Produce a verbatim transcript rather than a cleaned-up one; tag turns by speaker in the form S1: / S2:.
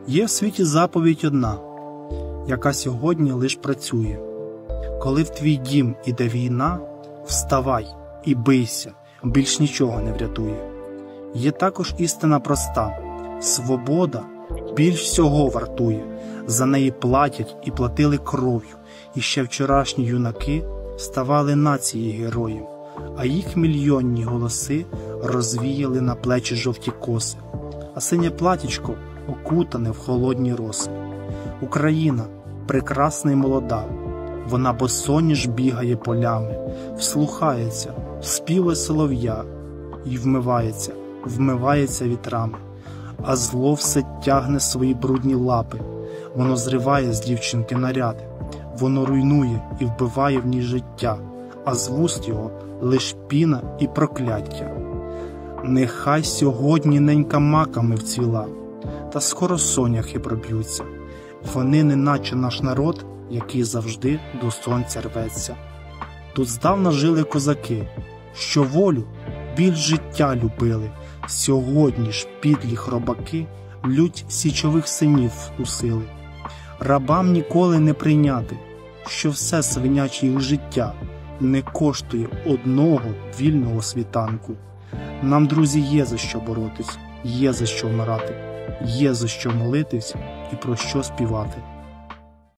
S1: Є в світі заповідь одна, яка сьогодні лиш працює. Коли в твій дім іде війна, вставай і бийся, більш нічого не врятує. Є також істина проста – свобода більш всього вартує. За неї платять і платили кров'ю, і ще вчорашні юнаки ставали нації героїв, а їх мільйонні голоси розвіяли на плечі жовті коси, а синє платічко окутане в холодні роси. Україна прекрасна й молода, вона босоніж бігає полями, вслухається в співи солов'я і вмивається, вмивається вітрами, а зло все тягне свої брудні лапи, воно зриває з дівчинки наряди, воно руйнує і вбиває в ній життя, а з вуст його лиш піна і прокляття. Нехай сьогодні ненька маками вцвіла, та скоро соняхи проб'ються. Вони неначе наш народ, який завжди до сонця рветься. Тут здавна жили козаки, що волю більш життя любили. Сьогодні ж підлі хробаки лють січових синів у сили. Рабам ніколи не прийняти, що все свиняче їх життя не коштує одного вільного світанку. Нам, друзі, є за що боротись, є за що вмирати, є за що молитись і про що співати.